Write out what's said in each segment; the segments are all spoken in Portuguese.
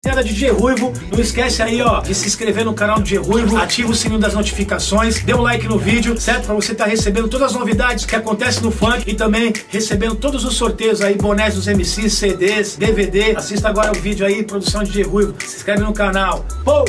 DJ Ruivo, não esquece aí, ó, de se inscrever no canal do DJ Ruivo, ativa o sininho das notificações, dê um like no vídeo, certo? Pra você estar recebendo todas as novidades que acontecem no funk e também recebendo todos os sorteios aí, bonés dos MCs, CDs, DVD. Assista agora o vídeo aí, produção de DJ Ruivo, se inscreve no canal. Pô!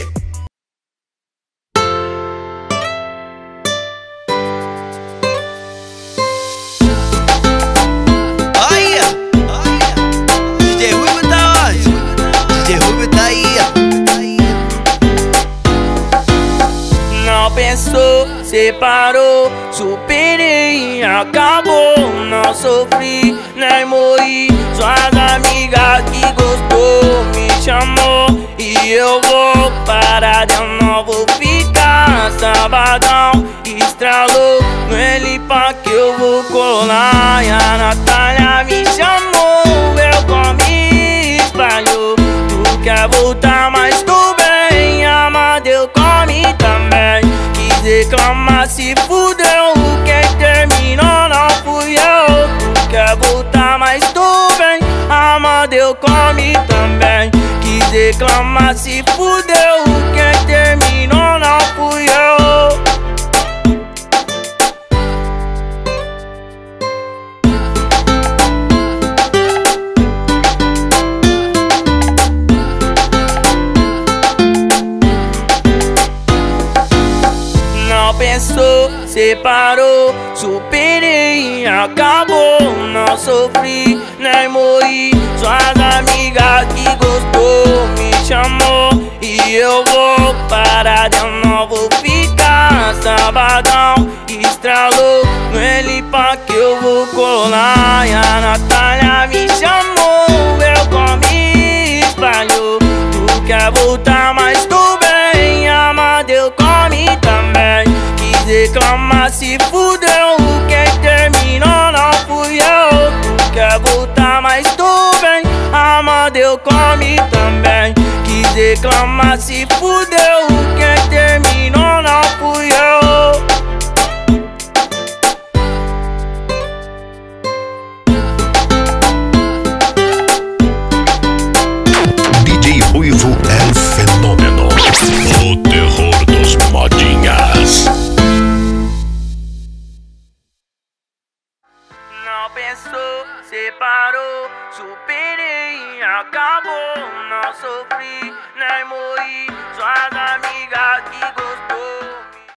Pensou, separou, superei, acabou. Não sofri, nem morri. Suas amigas que gostou me chamou e eu vou parar, eu não vou ficar. Sabadão estralou, no Elipa que eu vou colar. E a Natália me chamou, eu comi, espalhou. Tu quer voltar, mas tu bem. Amadeu come também. Reclama, se fudeu, quem terminou não fui eu. Tu quer voltar, mas tu bem. Amadeu come também. Quis reclamar, se fudeu, quem terminou não fui eu. Pensou, separou, superei, acabou. Não sofri, nem morri. Suas amigas que gostou me chamou e eu vou parar, eu não vou ficar. Sabadão estralou, no Elipa que eu vou colar. E a Natália me chamou, eu comi, espalhou. Tu quer voltar, mas tu bem. Amadeu come também. Reclama, se fudeu, quem terminou não fui eu. Tu quer voltar, mas tu bem. Amadeu come também. Quis reclamar, se fudeu, quem terminou não fui eu. DJ Ruivo é fenômeno, o terror dos modinhas. Não pensou, separou, superei, acabou. Não sofri, nem morri. Suas amigas que gostou